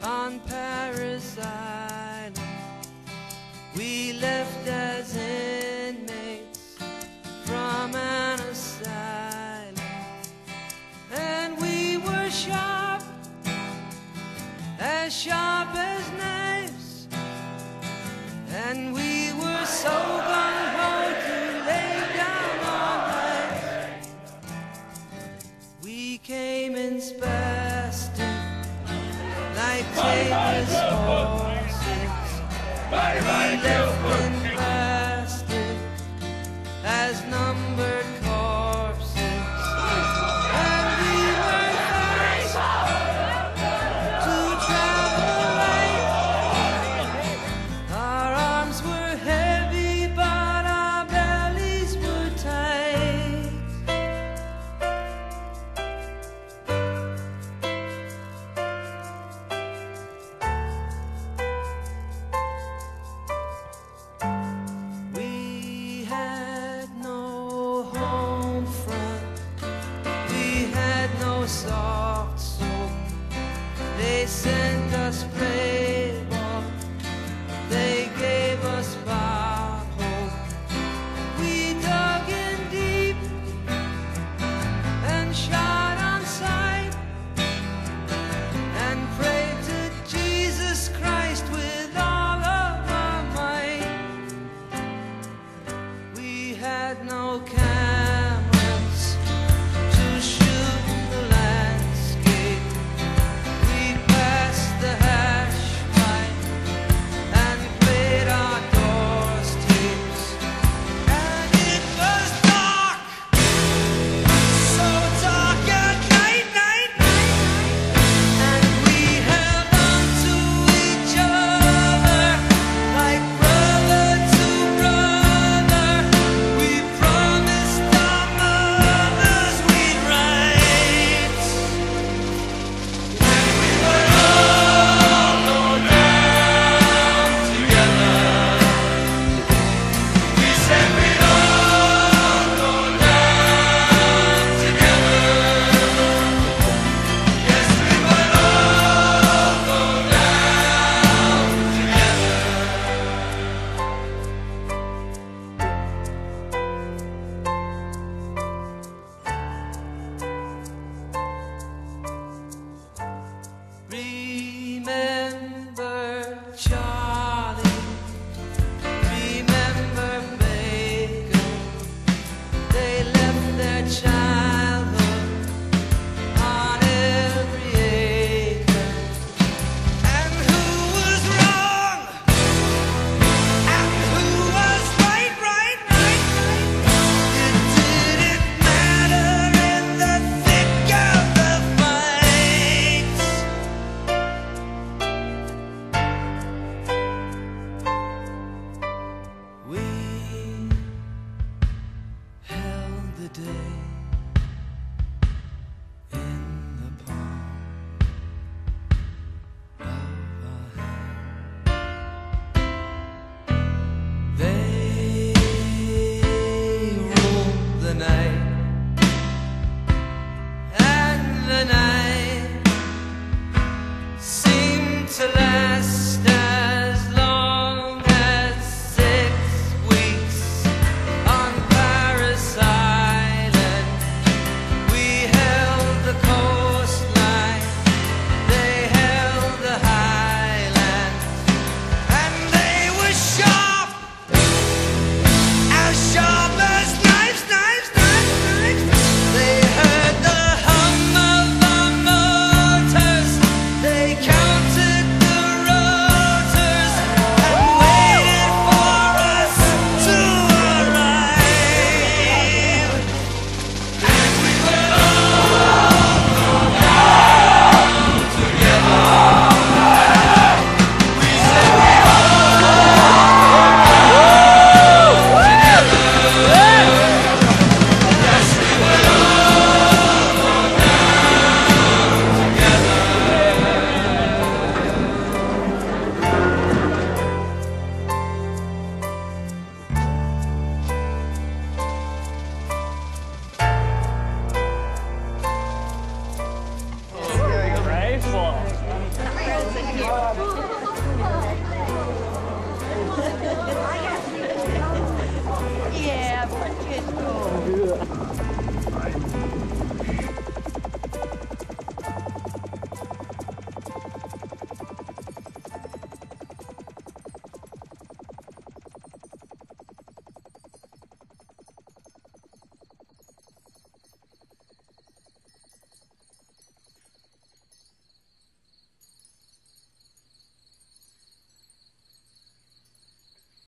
on Paris Island. We left as inmates from an asylum, and we were sharp as knives, and we were so gung-ho to lay down our lives. We came in spastic like tameless horses. We left in plastic as numbered corpses, and we were fast to travel light. Our arms were heavy, but our bellies were tight. We had no home front, we had no soft soap. They sent us playboy, they gave us Bob Hope. We dug in deep and shot on sight, and prayed to Jesus Christ with all of our might. We had no cameras to shoot the landscape. We passed the hash pipe and played our Doors tapes. And it was dark, so dark at night, and we held on to each other like brother to brother. We promised our mothers we'd write, and we would all go down together. We said we'd all go down together. Yes, we would all go down together. Remember